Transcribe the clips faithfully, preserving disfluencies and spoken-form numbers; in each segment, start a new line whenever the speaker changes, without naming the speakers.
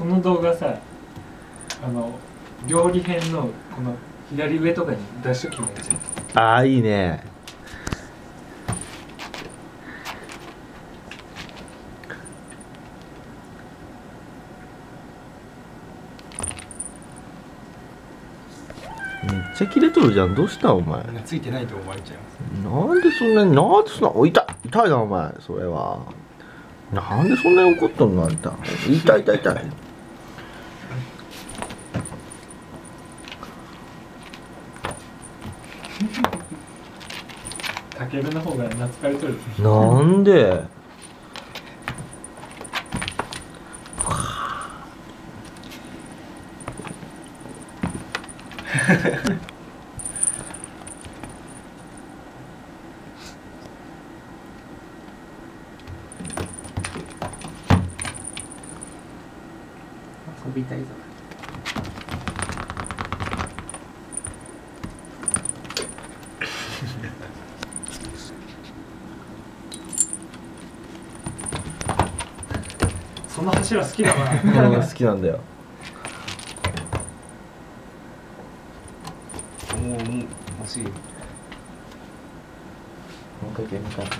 その動画さ、あの料理編のこの左上とかに出しときもいいじゃん。
ああいいね。めっちゃ切れとるじゃん。どうしたお前。
ついてないと思われちゃいます。
なんでそんなになんでそんなお痛い痛いなお前それは。なんでそんなに怒っとんのあんた。痛い痛い痛い。
たけるの方が懐かれとる。
なんで。
遊びたいぞ。その柱好きだな。
うん好きなんだよ。
おお、もう欲しい。
もう一回ゲームか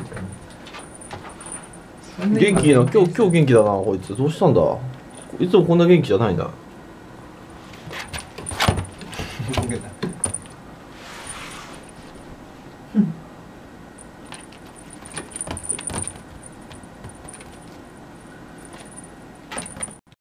元気いいな。今日今日元気だなこいつ。どうしたんだ。いつもこんな元気じゃないんだ。
ごめんな。